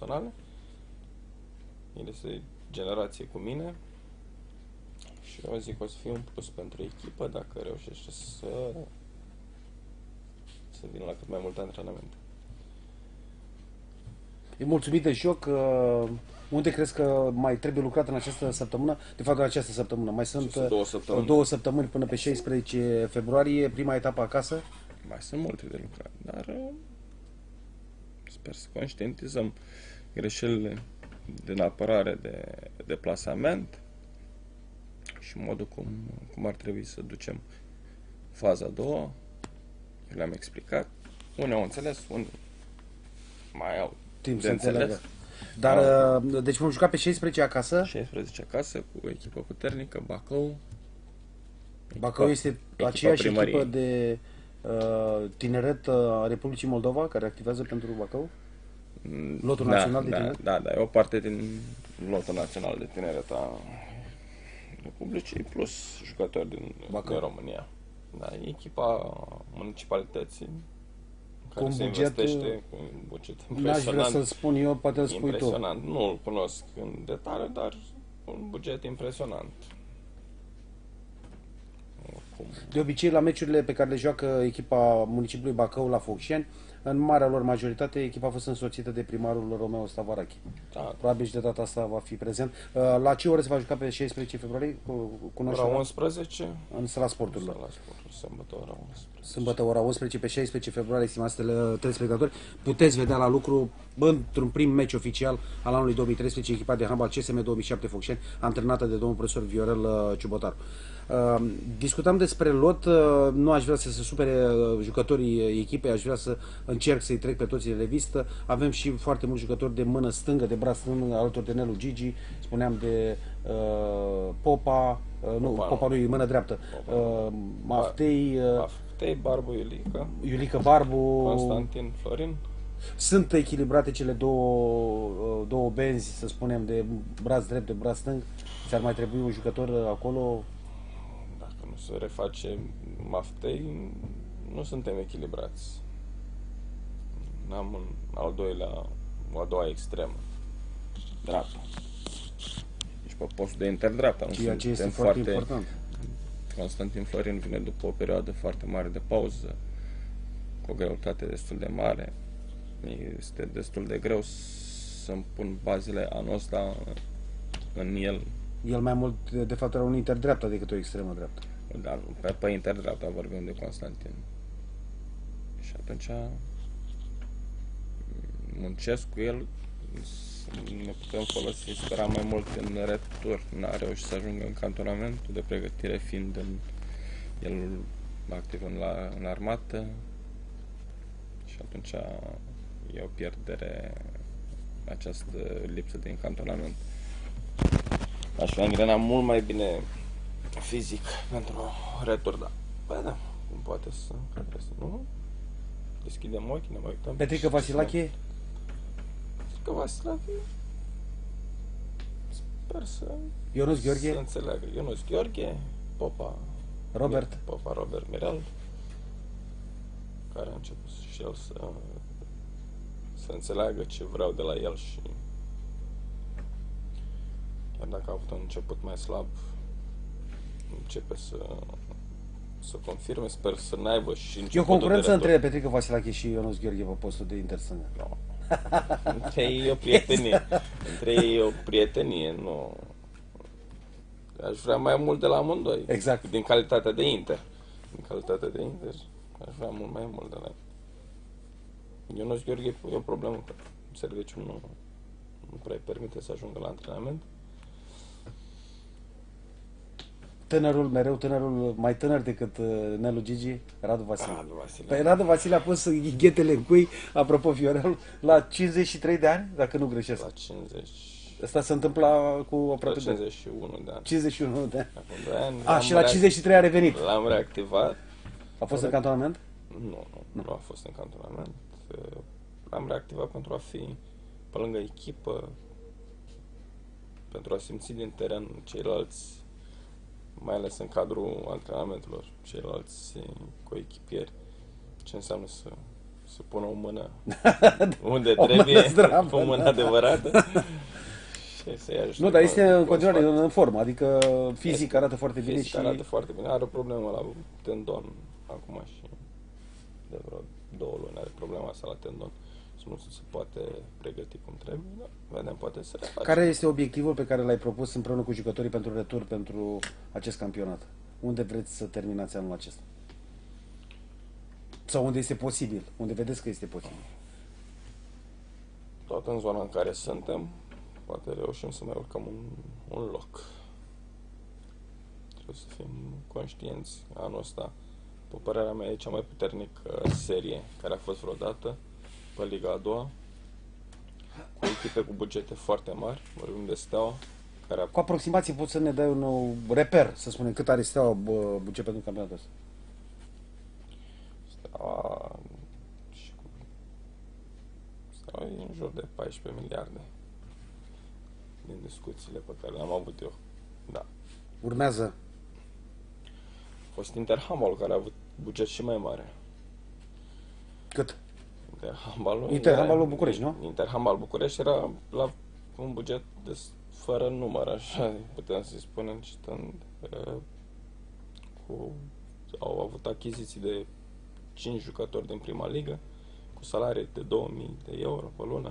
personale. El este generație cu mine și eu zic că o să fie un plus pentru echipă dacă reușește să vină la cât mai multe antrenamente. E mulțumit de joc. Unde crezi că mai trebuie lucrat în această săptămână? De fapt, în această săptămână. Mai sunt 2 săptămâni până pe 16 februarie, prima etapă acasă. Mai sunt multe de lucrat, dar sper să conștientizăm greșelile din apărare de plasament și modul cum ar trebui să ducem faza a doua. Eu le-am explicat. Unii au înțeles, unii mai au Timp de să înțeles. înțeleagă. Dar, deci vom juca pe 16 acasă. 16 acasă cu o echipă puternică, Bacău. Bacău este aceeași primăriei. echipă de tineret a Republicii Moldova care activează pentru Bacău? Lotul național de tineret? Da, e o parte din lotul național de tineret a Republicii, plus jucători din România. Da, e echipa municipalității care se investește cu un buget impresionant. N-aș vrea să-l spun eu, poate îl spui tu. Nu-l cunosc în detaliu, dar un buget impresionant. De obicei, la meciurile pe care le joacă echipa municipiului Bacău la Focșani, în marea lor majoritate, echipa a fost însoțită de primarul Romeo Stavarache. Da. Probabil și de data asta va fi prezent. La ce oră se va juca pe 16 februarie? Ora 11. În sala sporturilor. Sala sporturilor, sâmbătă ora 11. Sâmbătă ora 11 pe 16 februarie, stimați telespectatori, puteți vedea la lucru într-un prim meci oficial al anului 2013 echipa de handbal CSM 2007 Focșani, antrenată de domnul profesor Viorel Ciubotaru. Discutam despre lot, nu aș vrea să se supere jucătorii echipei, aș vrea să încerc să-i trec pe toți în revistă. Avem și foarte mulți jucători de mână stângă, de braț stâng, alături de Nelu Gigi, spuneam de Popa, Popa nu, mână dreaptă, Maftei, Barbu, Iulica Barbu, Constantin Florin. Sunt echilibrate cele două benzi, să spunem, de braț drept, de braț stâng? Ți-ar mai trebui un jucător acolo? Dacă nu se reface Maftei, nu suntem echilibrați. N-am a doua extremă, dreapta. Deci pe postul de inter-dreapta. Ceea ce este foarte important. Constantin Florin vine după o perioadă foarte mare de pauză, cu o greutate destul de mare. Este destul de greu să-mi pun bazele anul ăsta în el. El mai mult, de fapt, era un inter-dreapta decât o extremă dreapta. Da, pe inter-dreapta vorbim de Constantin. Și atunci muncesc cu el, ne putem folosi, speram mai mult în retur. N-a reușit să ajungă în cantonamentul de pregătire, fiind el activ în armată. Și atunci e o pierdere această lipsă de cantonament. Aș fi angrenat mult mai bine fizic pentru retur, da. Păi da, cum poate să progrese, nu? Deschidem ochii, ne mai uităm. Petrică Vasilache? Petrică Vasilache, sper să Ionuț Gheorghe? Să înțeleagă. Ionuț Gheorghe, Popa Robert Mirel, care a început și el să înțeleagă ce vreau de la el și chiar dacă a avut un început mai slab, începe să confirme, sper să n-aibă și începutul. E o concurență între Petrică Vasilache și Ionuț Gheorghe pe postul de interstângă. No. Între ei e o prietenie. Între ei e o prietenie, nu. Aș vrea mai mult de la amândoi. Exact. Din calitatea de Inter. Aș vrea mult mai mult de la Ionuț Gheorghe e o problemă că serviciul nu prea permite să ajungă la antrenament. Tânărul mai tânăr decât Nelu Gigi, Radu Vasile. Păi Radu Vasile a pus ghetele în cui, apropo Viorel, la 53 de ani, dacă nu greșesc. La 50. Asta se întâmpla cu aproape 51 de ani. 51 de ani. Acum 2 ani. Și la 53 a revenit. L-am reactivat. A fost în cantonament? Nu a fost în cantonament. L-am reactivat pentru a fi pe lângă echipă, pentru a simți din teren ceilalți, mai ales în cadrul antrenamentelor, ceilalți coechipieri, ce înseamnă să pună o mână unde trebuie, zdravă, o mână adevărată și să-i ajute. Nu, dar este în cu continuare sfat. în formă, adică fizic arată foarte bine Fizic și... arată foarte bine, are o problemă la tendon acum și de vreo 2 luni are problema asta la tendon. Nu se poate pregăti cum trebuie, dar vedem, poate să reface. Care este obiectivul pe care l-ai propus împreună cu jucătorii pentru retur pentru acest campionat? Unde vreți să terminați anul acesta? Sau unde este posibil? Unde vedeți că este posibil? Tot în zona în care suntem, poate reușim să mai urcăm un loc. Trebuie să fim conștienți. Anul ăsta, pe părerea mea, e cea mai puternică serie care a fost vreodată pe Liga a doua, cu echipe cu bugete foarte mari. Vorbim de Steaua, care a... Cu aproximație poți să ne dai un reper, să spunem, cât are Steaua buget pentru campionatul ăsta? Steaua e în jur de 14 miliarde din discuțiile pe care le-am avut eu. Da. Urmează. A fost Interhandball care a avut buget și mai mare. Cât? Interhandballul București, nu? Interhandball București era la un buget fără număr, așa putem să-i spunem, citând, au avut achiziții de 5 jucători din prima ligă, cu salarii de 2000 de euro pe lună.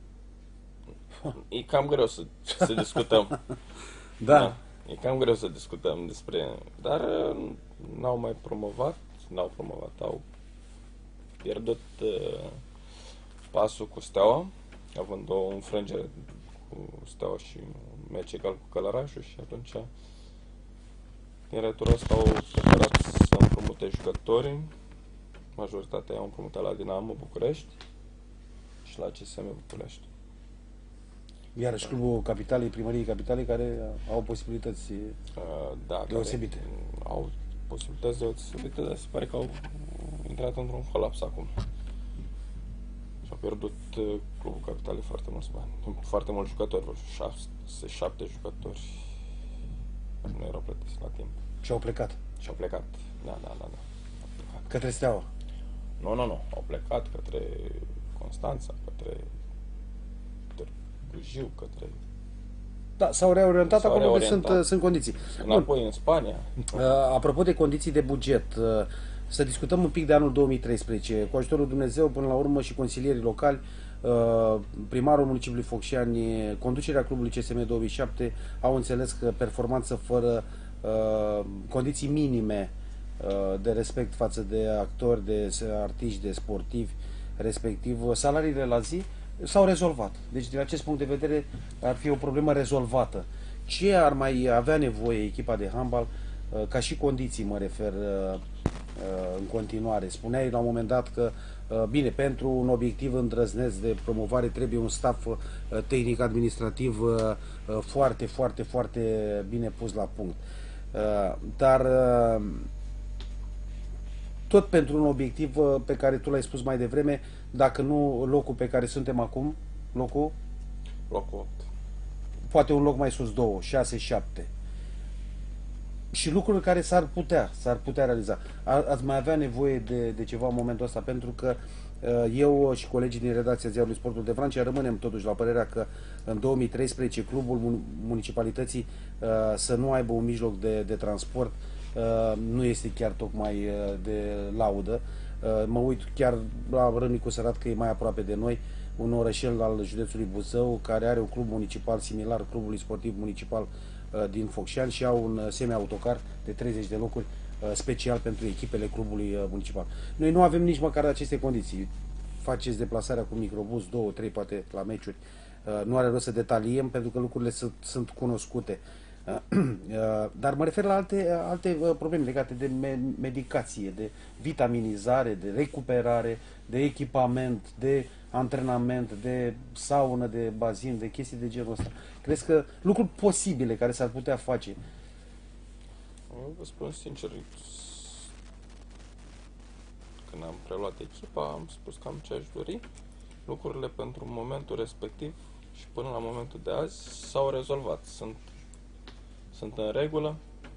E cam greu să discutăm. Da. E cam greu să discutăm despre... Dar n-au promovat, au pierdut pasul cu Steaua, având o înfrângere cu Steaua și un meci egal cu Călărașul și atunci din returul ăsta au preferat să împrumute jucătorii. Majoritatea i-au împrumutat la Dinamo București și la CSM București. Iarăși clubul Capitalei, primăriei Capitalei, care au posibilități deosebite. Au posibilități deosebite, dar se pare că au intrat într-un colaps acum. Și au pierdut clubul Capitalei foarte mulți bani. Foarte mulți jucători, 6-7 jucători nu erau plătiți la timp. Și au plecat. Și au plecat. Da. Către Steaua. Nu. Au plecat către Constanța, către Bujiu, către... Da, s-au reorientat acolo unde sunt condiții. Înapoi în Spania. Apropo de condiții de buget, să discutăm un pic de anul 2013. Cu ajutorul Dumnezeu, până la urmă, și consilierii locali, primarul municipiului Focșani, conducerea clubului CSM 2007 au înțeles că performanță fără condiții minime de respect față de actori, de artiști, de sportivi, respectiv salariile la zi, s-au rezolvat. Deci, din acest punct de vedere, ar fi o problemă rezolvată. Ce ar mai avea nevoie echipa de handbal, ca și condiții, mă refer, în continuare? Spuneai la un moment dat că, bine, pentru un obiectiv îndrăzneț de promovare trebuie un staff tehnic-administrativ foarte, foarte, foarte bine pus la punct. Dar tot pentru un obiectiv pe care tu l-ai spus mai devreme, dacă nu locul pe care suntem acum, locul 8. Poate un loc mai sus, 2, 6, 7. Și lucruri care s-ar putea realiza. Ați mai avea nevoie de ceva în momentul ăsta, pentru că eu și colegii din redacția ziarului Sportul de Vrancea rămânem totuși la părerea că în 2013 clubul municipalității să nu aibă un mijloc de transport nu este chiar tocmai de laudă. Mă uit chiar la Râmnicu Sărat, că e mai aproape de noi, un orășel al județului Buzău, care are un club municipal similar clubului sportiv municipal din Focșani și au un semi-autocar de 30 de locuri special pentru echipele clubului municipal. Noi nu avem nici măcar aceste condiții. Faceți deplasarea cu microbus, 2, 3 poate la meciuri. Nu are rost să detaliem pentru că lucrurile sunt cunoscute. Dar mă refer la alte probleme legate de medicație, de vitaminizare, de recuperare, de echipament, de antrenament, de saună, de bazin, de chestii de genul ăsta. Crezi că lucruri posibile care s-ar putea face? Vă spun sincer, când am preluat echipa, am spus cam ce aș dori. Lucrurile pentru momentul respectiv și până la momentul de azi s-au rezolvat. Sunt în regulă.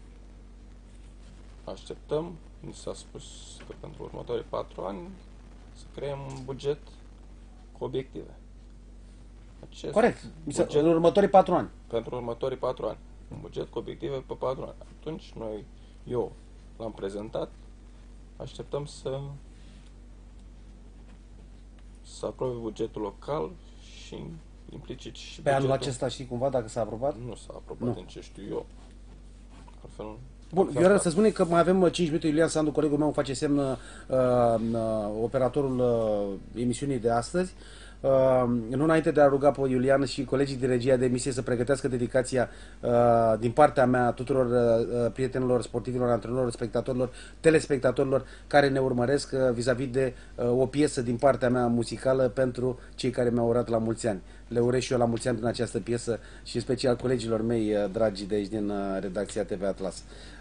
Așteptăm. Mi s-a spus că pentru următorii 4 ani să creăm un buget cu obiective. Corect. Buget În următorii 4 ani. pentru următorii 4 ani. Un buget cu obiective pe 4 ani. Atunci eu l-am prezentat, așteptăm să aprobe bugetul local și implicit și Pe anul bugetul. acesta știi cumva dacă s-a aprobat? Nu s-a aprobat, din ce știu eu. Altfel, Bun, altfel Viorel, da. să spune că mai avem 5 minute. Iulian Sandu, colegul meu, face semn operatorul emisiunii de astăzi. Nu înainte de a ruga pe Iulian și colegii din regia de emisie să pregătească dedicația din partea mea tuturor prietenilor, sportivilor, antrenorilor, spectatorilor, telespectatorilor care ne urmăresc vis-a-vis de o piesă din partea mea muzicală pentru cei care mi-au urat la mulți ani. Le urez și eu la mulți ani din această piesă și în special colegilor mei dragi de aici din redacția TV Atlas.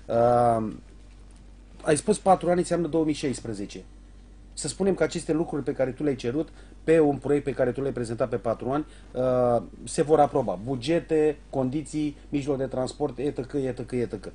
Ai spus 4 ani înseamnă 2016. Să spunem că aceste lucruri pe care tu le-ai cerut pe un proiect pe care tu le-ai prezentat pe 4 ani se vor aproba. Bugete, condiții, mijloc de transport, etc., etc., etc.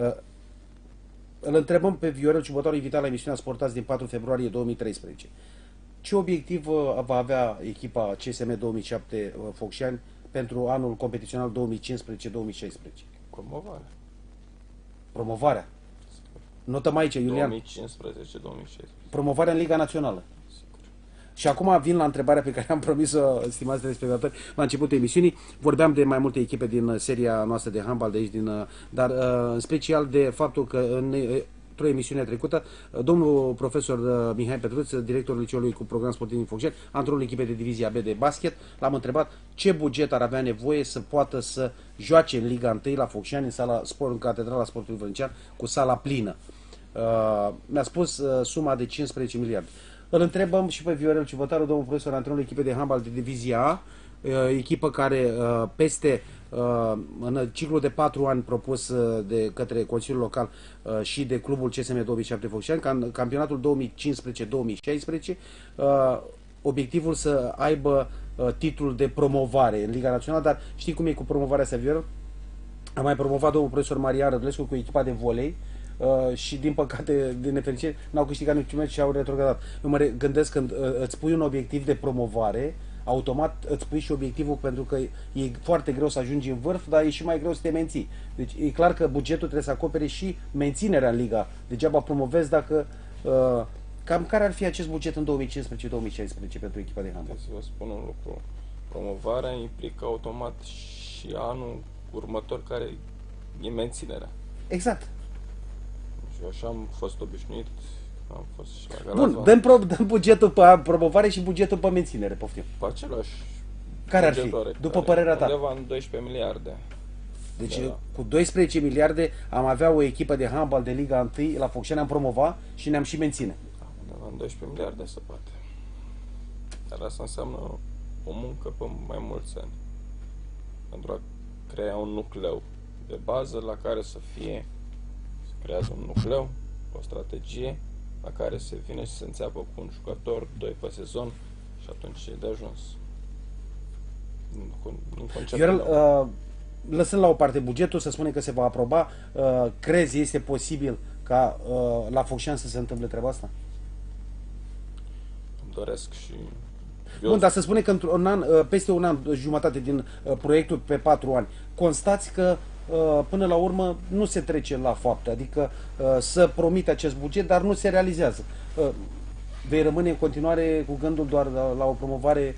Îl întrebăm pe Viorel Ciubătoare, invitat la emisiunea Sportați din 4 februarie 2013. Ce obiectiv va avea echipa CSM 2007 Focșani pentru anul competițional 2015-2016? Promovare. Promovarea. Notăm aici, Iulian. 2015-2016. Promovarea în Liga Națională. Și acum vin la întrebarea pe care am promis-o, stimați telespectatori, la începutul emisiunii. Vorbeam de mai multe echipe din seria noastră de handbal de aici, dar în special de faptul că într-o emisiune trecută, domnul profesor Mihai Petruț, directorul liceului cu program sportiv din Focșani, antrenorul echipei de divizia B de basket, l-am întrebat ce buget ar avea nevoie să poată să joace în Liga 1 la Focșani, în sala sport, în Catedrala Sportului Vâlcănean, cu sala plină. Mi-a spus suma de 15 miliarde. Îl întrebăm și pe Viorel Ciubătaru, domnul profesor, antrenorul echipei de handbal de divizia A, echipă care în ciclul de 4 ani propus de către Consiliul Local și de clubul CSM 2007 Focșani, campionatul 2015-2016, obiectivul să aibă titlul de promovare în Liga Națională, dar știi cum e cu promovarea asta, Viorel? A mai promovat domnul profesor Marian Rădulescu cu echipa de volei și din păcate, din nefericire, n-au câștigat niciun meci și au retrogradat. Eu mă gândesc când îți pui un obiectiv de promovare, automat îți pui și obiectivul, pentru că e foarte greu să ajungi în vârf, dar e și mai greu să te menții. Deci e clar că bugetul trebuie să acopere și menținerea în Liga. Degeaba promovezi dacă... Cam care ar fi acest buget în 2015-2016 pentru echipa de handbal? Să vă spun un lucru. Promovarea implică automat și anul următor, care e menținerea. Exact. Și eu așa am fost obișnuit, am fost și la Bun, Galați. dăm bugetul pe promovare și bugetul pe menținere, poftim. Pe același Care ar fi, bugetare, după părerea ta? Undeva în 12 miliarde. Deci Da. cu 12 miliarde am avea o echipă de handbal de Liga 1 la Focșani, am promova și ne-am și menține. Undeva în 12 miliarde se poate. Dar asta înseamnă o muncă pe mai mulți ani. Pentru a crea un nucleu de bază la care să creează un nucleu, o strategie la care se vine și se înțeapă cu un jucător, 2 pe sezon și atunci e de ajuns. În conceptul Viorel, meu. lăsând la o parte bugetul, să spunem că se va aproba, crezi este posibil ca la Focșani să se întâmple treaba asta? Îmi doresc și Bun, dar să spunem că într-un an, peste un an, jumătate din proiectul pe 4 ani, constați că până la urmă nu se trece la fapte, adică să promite acest buget, dar nu se realizează. Vei rămâne în continuare cu gândul doar la o promovare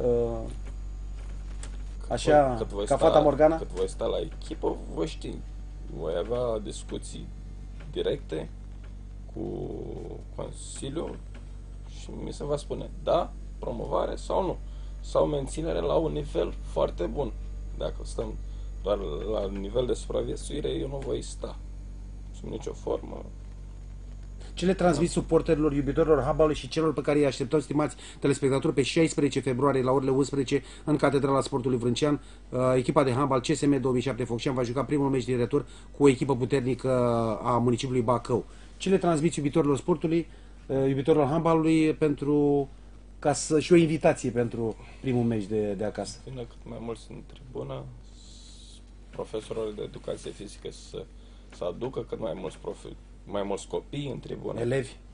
așa, ca Fata Morgana? Cât voi sta la echipă, voi ști. Voi avea discuții directe cu Consiliul și mi se va spune da, promovare sau nu. Sau menținere la un nivel foarte bun. Dacă stăm doar la nivel de supraviețuire, eu nu voi sta sub nicio formă. Ce le transmit suporterilor, iubitorilor handbalului și celor pe care îi așteptăm, stimați telespectatori, pe 16 februarie la orele 11 în Catedrala Sportului Vrâncean? Echipa de handbal CSM 2007 Focșani va juca primul meci din retur cu o echipă puternică a municipiului Bacău. Ce le transmit iubitorilor sportului, iubitorilor handbalului, pentru ca să și o invitație pentru primul meci de acasă? Vină cât mai mulți în tribună, profesorii de educație fizică să aducă cât mai mulți copii în tribună. Elevi.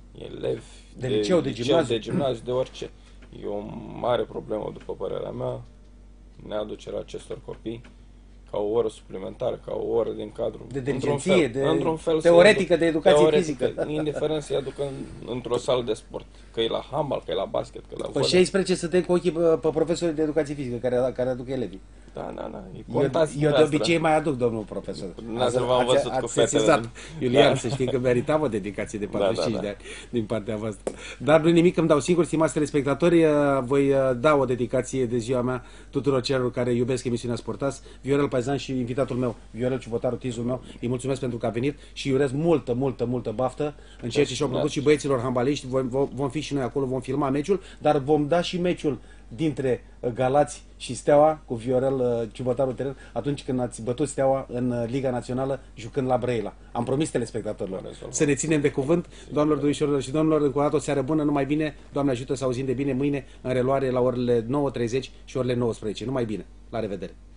elevi De liceu, de gimnaziu. de gimnaziu, de orice. E o mare problemă, după părerea mea, neaducerea acestor copii ca o oră suplimentară, ca o oră din cadru. De dirigenție, într-un fel teoretică, de educație fizică. Indiferent să-i aducă într-o sală de sport. Că e la handbal, că e la basket, că e la Pe volei. 16 suntem cu ochii pe profesorii de educație fizică care aduc elevii. Da. Eu de obicei mai aduc, domnul profesor. Dumneavoastră v-am văzut cu fetele. Sesizat. Iulian, să știi că meritam o dedicație de 45 de ani din partea voastră. Dar nu nimic, îmi dau singur, stimați telespectatori, voi da o dedicație de ziua mea tuturor celor care iubesc emisiunea Sportați. Viorel Paizan și invitatul meu, Viorel Ciubotaru, tizul meu, îi mulțumesc pentru că a venit și îi urez multă baftă în ceea ce și-au propus și băieților handbaliști. Vom fi și noi acolo, vom filma meciul, dar vom da și meciul dintre Galați și Steaua cu Viorel Ciubotaru teren atunci când ați bătut Steaua în Liga Națională jucând la Brăila. Am promis telespectatorilor să ne ținem de cuvânt. Doamnelor, domnișorilor și domnilor, încă o dată o seară bună, numai bine, Doamne ajută să auzim de bine mâine în reluare la orele 9:30 și orele 19. Numai bine, la revedere!